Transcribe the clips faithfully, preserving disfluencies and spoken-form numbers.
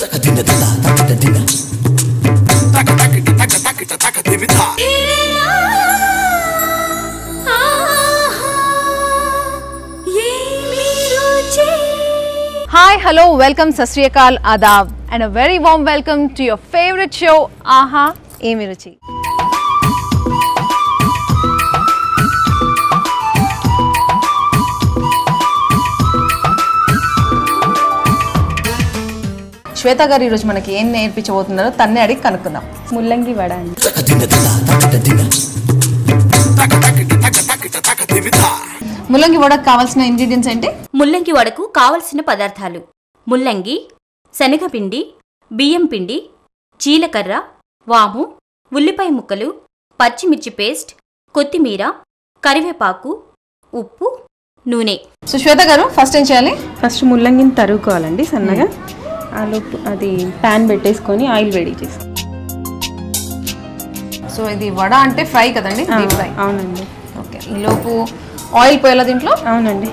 Hi, hello, welcome, Sat Sri Akal, Adab, and a very warm welcome to your favorite show, Aha, Emi Ruchi. శ్వేత గారు ఈరోజు మనకి ఏం నేర్పించబోతున్నారో తన్నే అడిగి కనుక్కుందాం. ముల్లంగి వడ అండి. ముల్లంగి వడకు కావాల్సిన ఇంగ్రీడియంట్స్ ఏంటి? ముల్లంగి వడకు కావలసిన పదార్థాలు: ముల్లంగి, శనగపిండి, బియ్యం పిండి, జీలకర్ర, వాము, ఉల్లిపాయ ముక్కలు, పచ్చిమిర్చి పేస్ట్, కొత్తిమీర, కరివేపాకు, ఉప్పు, నూనె. సో శ్వేత గారు ఫస్ట్ ఏం చేయాలి? ఫస్ట్ ముల్లంగిని తరుగుకోవాలండి సన్నగా. ఆలోపు అది ప్యాన్ పెట్టేసుకొని ఆయిల్ వేడి చేసి. సో ఇది వడ అంటే ఫ్రై కదండి? ఫ్రై. అవునండి. ఓకే, ఈలోపు ఆయిల్ పోయాలా దీంట్లో? అవునండి.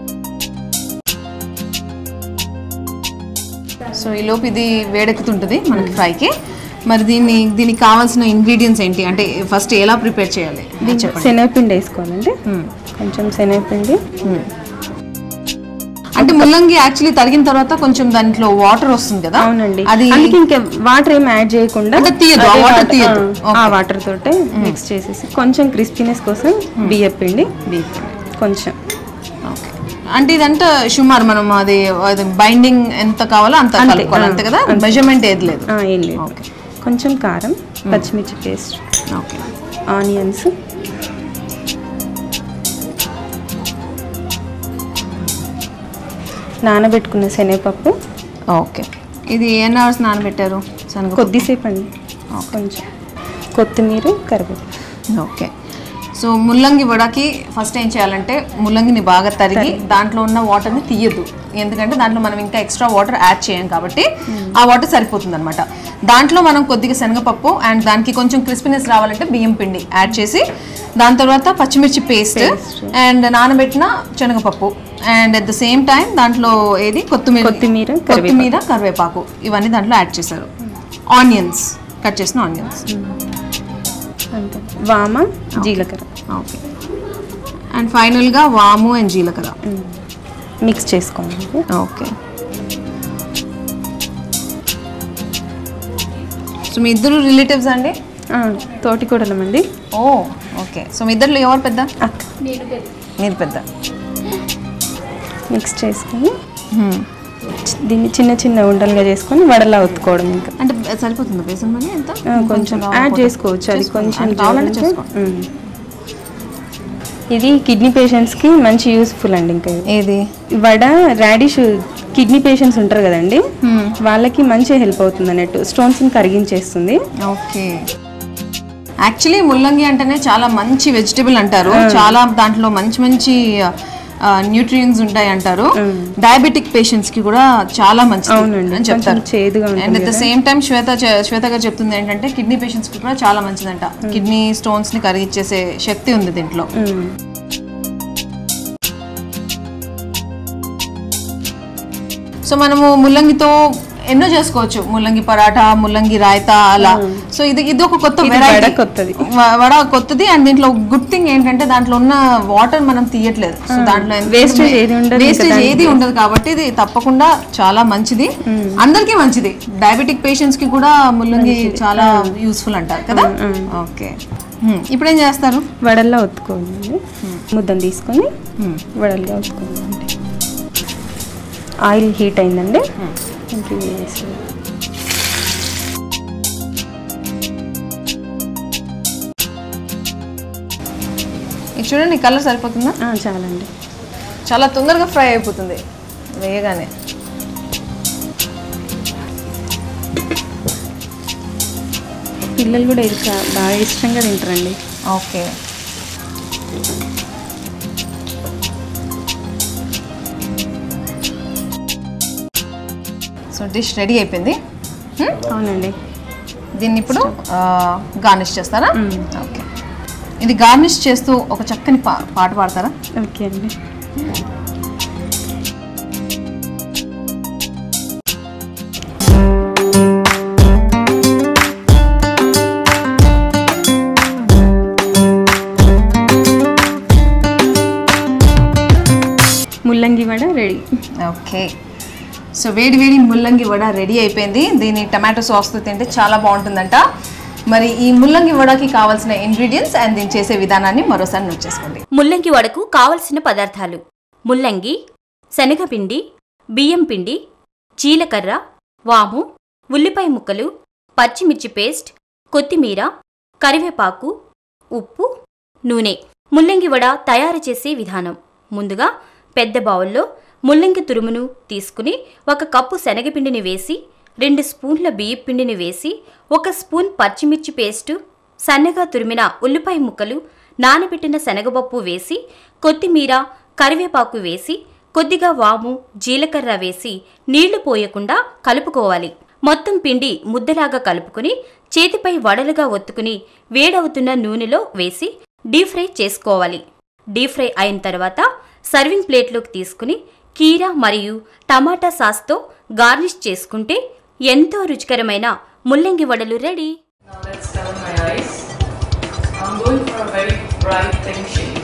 సో ఈలోపు ఇది వేడెక్కుతుంటుంది మనకి ఫ్రైకి. మరి దీన్ని దీనికి కావాల్సిన ఇంగ్రీడియంట్స్ ఏంటి అంటే ఫస్ట్ ఎలా ప్రిపేర్ చేయాలి? శనగపిండి వేసుకోవాలండి. కొంచెం శనగపిండి. అంటే ముల్లంగి యాక్చువల్లీ తరిగిన తర్వాత కొంచెం దాంట్లో వాటర్ వస్తుంది కదా? అవునండి. అది ఇంకా వాటర్ ఏం యాడ్ చేయకుండా ఆ వాటర్ తోటే మిక్స్ చేసేసి కొంచెం క్రిస్పీనెస్ కోసం బియ్యం పిండి కొంచెం. ఓకే, అంటే ఇదంతా సుమారు మనం అది బైండింగ్ ఎంత కావాలో అంత కలుపుకోవాలి అంతే కదా? మెజర్మెంట్ ఏది లేదు? ఏం లేదు. ఓకే, కొంచెం కారం, పచ్చిమిర్చి పేస్ట్, ఓకే, ఆనియన్స్, నానబెట్టుకున్న శనగపప్పు. ఓకే, ఇది ఎన్ని అవర్స్ నానబెట్టారు? కొద్దిసేపు అండి. కొంచెం కొత్తిమీర, కరివేపాకు. ఓకే, సో ముల్లంగి వడకి ఫస్ట్ ఏం చేయాలంటే ముల్లంగిని బాగా తరిగి దాంట్లో ఉన్న వాటర్ని తీయద్దు, ఎందుకంటే దాంట్లో మనం ఇంకా ఎక్స్ట్రా వాటర్ యాడ్ చేయం కాబట్టి ఆ వాటర్ సరిపోతుంది అనమాట. దాంట్లో మనం కొద్దిగా శనగపప్పు అండ్ దానికి కొంచెం క్రిస్పీనెస్ రావాలంటే బియ్యం పిండి యాడ్ చేసి దాని తర్వాత పచ్చిమిర్చి పేస్ట్ అండ్ నానబెట్టిన శనగపప్పు and at the same time దాంట్లో ఏది కొత్తిమీర కొత్తిమీర కొత్తిమీర కరివేపాకు ఇవన్నీ దాంట్లో యాడ్ చేశారు. ఆనియన్స్, కట్ చేసిన ఆనియన్స్, వామ, జీలకర్ర. ఓకే, అండ్ ఫైనల్గా వాము అండ్ జీలకర్ర మిక్స్ చేసుకోండి. ఓకే, సో మీ ఇద్దరు రిలేటివ్స్ అండి? తోటి కూడలమండి. ఓ ఓకే, సో మీ ఇద్దరు ఎవరు పెద్ద? అక్క. మీరు పెద్ద. మిక్స్ చేసుకొని దీన్ని చిన్న చిన్న ఉండలుగా చేసుకొని వడలా ఒత్తుకోవడం. ఇంకా అంటే సరిపోతుంది బేసన్ మరి ఎంత? కొంచెం యాడ్ చేసుకోవచ్చు, అది కొంచెం కావాలంటే చేసుకోండి. ఇది కిడ్నీ పేషెంట్స్కి మంచి యూస్ఫుల్ అండి. ఇంకా ఏది వడ రాడిష్ కిడ్నీ పేషెంట్స్ ఉంటారు కదండి, వాళ్ళకి మంచిగా హెల్ప్ అవుతుంది అన్నట్టు, స్టోన్స్ని కరిగించేస్తుంది. ఓకే, యాక్చువల్లీ ముల్లంగి అంటేనే చాలా మంచి వెజిటబుల్ అంటారు, చాలా దాంట్లో మంచి మంచి న్యూట్రియన్స్ ఉంటాయి అంటారు. డయాబెటిక్ పేషెంట్స్ కి కూడా చాలా మంచిది అని చెప్తారు. And at the same time Shweta Shweta garu చెప్తుంది ఏంటంటే కిడ్నీ పేషెంట్స్ కి కూడా చాలా మంచిదంట. కిడ్నీ స్టోన్స్ ని కరిగించేసే శక్తి ఉంది దీంట్లో. సో మనము ముల్లంగితో ఎన్నో చేసుకోవచ్చు, ముల్లంగి పరాఠా, ముల్లంగి రాయితా అలా. సో ఇది ఇది ఒక కొత్త వెరైటీ, కొత్తది వడ కొత్తది. అండ్ దీంట్లో గుడ్ థింగ్ ఏంటంటే దాంట్లో ఉన్న వాటర్ మనం తీయట్లేదు, సో దాంట్లో వేస్టేజ్ ఏది ఉండదు కాబట్టి ఇది తప్పకుండా చాలా మంచిది, అందరికీ మంచిది. డయాబెటిక్ పేషెంట్స్ కి కూడా ముల్లంగి చాలా యూస్ఫుల్ అంటారు కదా. ఓకే, ఇప్పుడు ఏం చేస్తారు? వడల్లో ఒత్తుకోండి. ముద్దను తీసుకొని వడల్లో ఒత్తుకోండి. ఆయిల్ హీట్ అయిందండి. ఇది చూడండి, కలర్ సరిపోతుందా? చాలండి, చాలా తొందరగా ఫ్రై అయిపోతుంది వేయగానే. పిల్లలు కూడా ఇది బాగా ఇష్టంగా తింటారండి. ఓకే, సో డిష్ రెడీ అయిపోయింది. అవునండి, దీన్ని ఇప్పుడు గార్నిష్ చేస్తారా? ఓకే, ఇది గార్నిష్ చేస్తూ ఒక చక్కని పా పాట పాడతారా? ఓకే అండి. ఓకే, సో వేడి వేడి ముల్లంగి వడ రెడీ అయిపోయింది. దీన్ని టమాటో సాస్తో తింటే చాలా బాగుంటుందంట. మరి ఈ ముల్లంగి వడకి కావాల్సిన ఇంగ్రీడియంట్స్ అండ్ దీన్ని చేసే విధానాన్ని మరోసారి నోట్ చేసుకోండి. ముల్లంగి వడకు కావలసిన పదార్థాలు: ముల్లంగి, శనగపిండి, బియ్యం పిండి, జీలకర్ర, వాము, ఉల్లిపాయ ముక్కలు, పచ్చిమిర్చి పేస్ట్, కొత్తిమీర, కరివేపాకు, ఉప్పు, నూనె. ముల్లంగి వడ తయారు చేసే విధానం: ముందుగా పెద్ద బౌల్లో ముల్లంగి తురుమును తీసుకుని ఒక కప్పు శనగపిండిని వేసి, రెండు స్పూన్ల బియ్యం పిండిని వేసి, ఒక స్పూన్ పచ్చిమిర్చి పేస్టు, సన్నగా తురిమిన ఉల్లిపాయ ముక్కలు, నానబెట్టిన శనగపప్పు వేసి, కొత్తిమీర, కరివేపాకు వేసి, కొద్దిగా వాము, జీలకర్ర వేసి నీళ్లు పోయకుండా కలుపుకోవాలి. మొత్తం పిండి ముద్దలాగా కలుపుకుని చేతిపై వడలుగా ఒత్తుకుని వేడవుతున్న నూనెలో వేసి డీప్ ఫ్రై చేసుకోవాలి. డీప్ ఫ్రై అయిన తర్వాత సర్వింగ్ ప్లేట్లోకి తీసుకుని కీరా మరియు టమాటా సాస్తో గార్నిష్ చేసుకుంటే ఎంతో రుచికరమైన ముల్లంగి వడలు ready. Now let's cover my eyes. I'm going for a very bright pink shade.